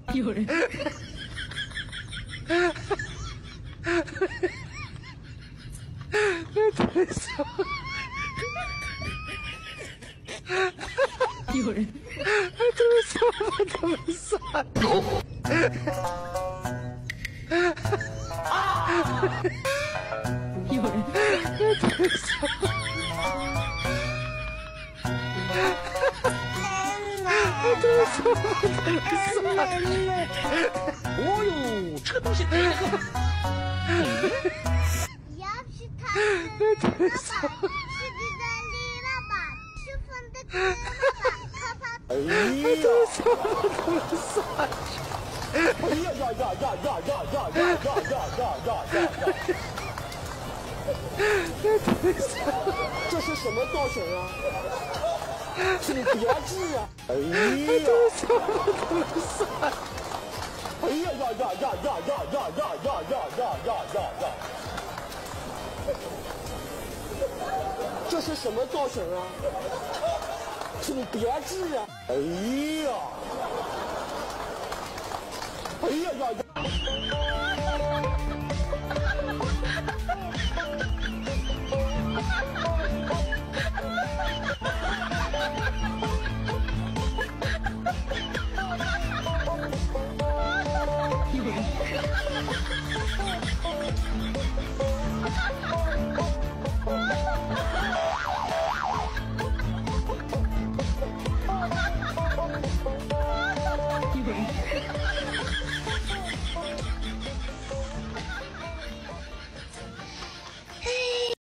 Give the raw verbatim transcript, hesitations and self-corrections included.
有人。有人。 怎么算？怎么算？ 有人。 怎么算？ 哦呦，这个东西真好。 要是他是爸爸，是你的李爸爸，是风的哥爸爸，可怕。 哎呀， 怎么算？ 哎呀呀呀呀呀呀呀呀呀呀呀呀呀！这是什么造型啊？请别治啊！哎呀， 怎么算？ 哎呀呀呀呀呀呀呀呀呀呀呀呀呀呀！这是什么造型啊？请别治啊！哎呀，哎呀呀呀！ 有人。